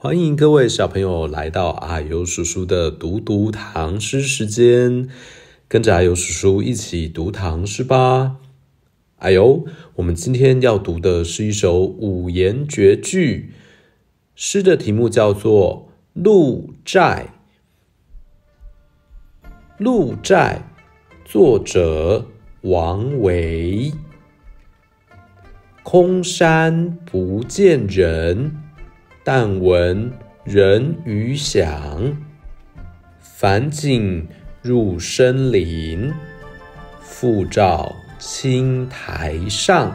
欢迎各位小朋友来到阿尤叔叔的读读唐诗时间，跟着阿尤叔叔一起读唐诗吧。哎呦，我们今天要读的是一首五言绝句，诗的题目叫做《鹿柴》。《鹿柴》作者王维。空山不见人，但闻人语响。返景入深林，复照青苔上。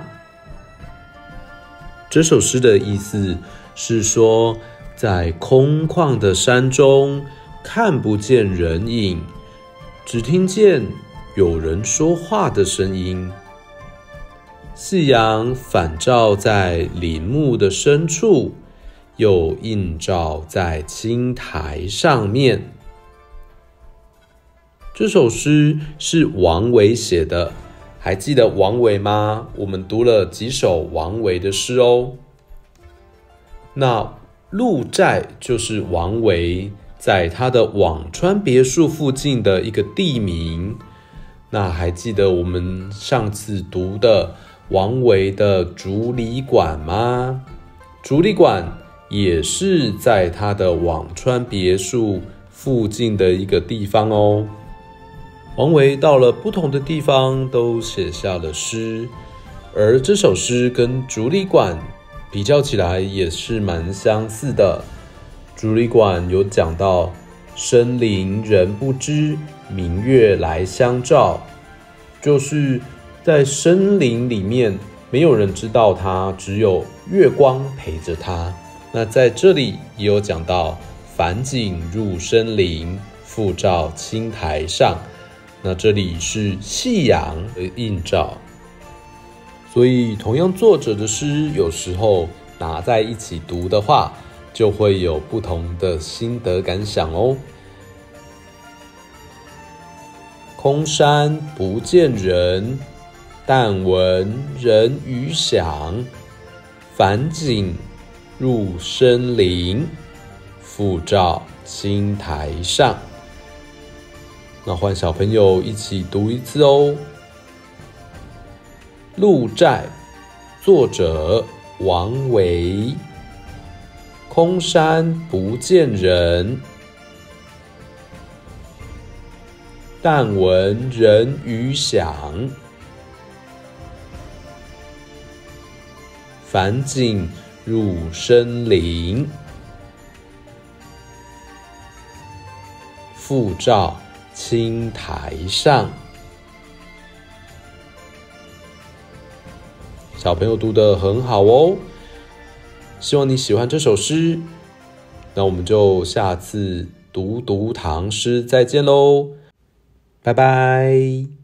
这首诗的意思是说，在空旷的山中看不见人影，只听见有人说话的声音。夕阳反照在林木的深处，又映照在青苔上面。这首诗是王维写的，还记得王维吗？我们读了几首王维的诗哦。那鹿柴就是王维在他的辋川别墅附近的一个地名。那还记得我们上次读的王维的竹里馆吗？竹里馆也是在他的辋川别墅附近的一个地方哦。王维到了不同的地方都写下了诗，而这首诗跟竹里馆比较起来也是蛮相似的。竹里馆有讲到深林人不知，明月来相照，就是在森林里面没有人知道他，只有月光陪着他。那在这里也有讲到返景入深林，复照青苔上，那这里是夕阳的映照。所以同样作者的诗有时候拿在一起读的话，就会有不同的心得感想哦。空山不见人，但闻人语响。返景入深林，复照青苔上。那换小朋友一起读一次哦。鹿柴，作者王维。空山不见人，但闻人语响。返景入深林，复照青苔上。小朋友读得很好哦，希望你喜欢这首诗。那我们就下次读读唐诗再见喽，拜拜。